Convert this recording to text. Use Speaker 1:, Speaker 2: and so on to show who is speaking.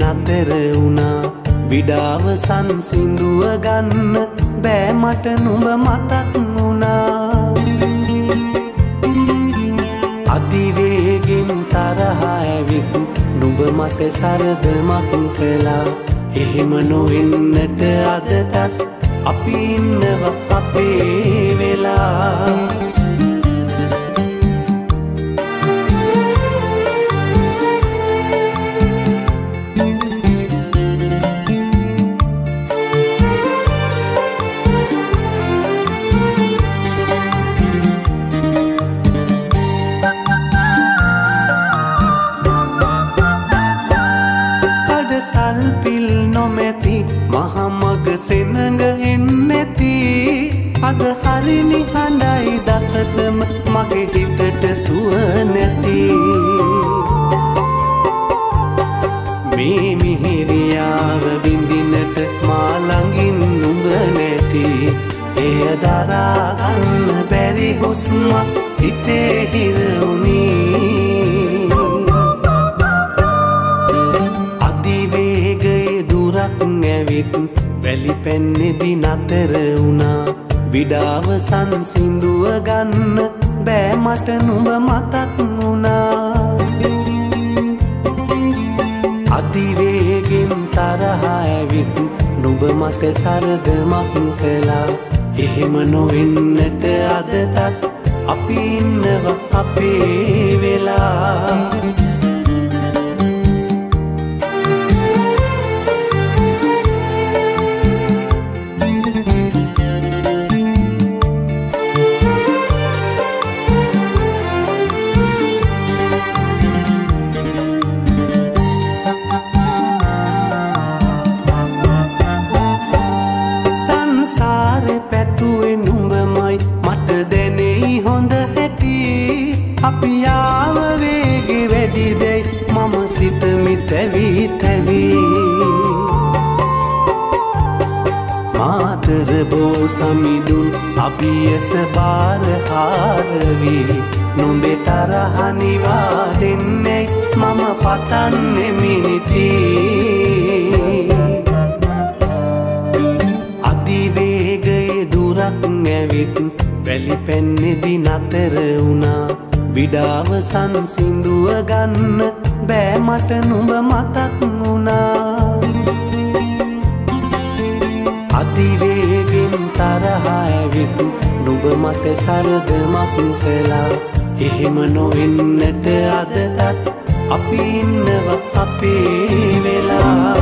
Speaker 1: නතර වුණා විඩාව සංසිඳුව ගන්න බෑ මට නුඹ මතක් වුණා අතිවේගෙන් තරහ ඇවිත් නුඹ මට සරදමක් කළා එහෙම නොවෙන්නට අදටත් අපි ඉන්නවා අපේ වෙලා සල්පිල් නොමැති මහමග සෙනඟ එන්නැති අද හරි නිහඬයි දසතම මගේ හිතට සුව නැති මේ මිහිරියාව විඳින්නට මා ළඟින් නුඹ නැති එය දරා ගන්න බැරි හුස්මක් හිතේ හිර වුණී ඇවිත් වැලි පැන්නෙදි නතර වුණා විඩාව සංසිඳුව ගන්න බෑ මට නුඹ මතක් වුණා අතිවේගෙන් තරහ ඇවිත් නුඹ මට සරදමක් කළා එහෙම නොවෙන්නට අදටත් අපි ඉන්නවා අපේ වෙලා මට දැනෙයි හොඳ හැටි අපි ආව වේගෙ වැඩි දෙයි මම සිතමි තැවි තැවි මාතර බෝ සමිඳුන් අපි ඇස බාර හාරවි නුඹේ තරහ නිවා දෙන්නේ මම පතන්නේ මිනිති අතිවේගයේ දුරක් ඇවිත් වැලි පැන්නෙදි නතර වුණා විඩාව සංසිඳුව ගන්න බෑ මට නුඹ මතක් වුණා අතිවේගෙන් තරහ ඇවිත් නුඹ මට සරදමක් කළා එහෙම නොවෙන්නට අදටත් අපි ඉන්නවා අපේ වෙලා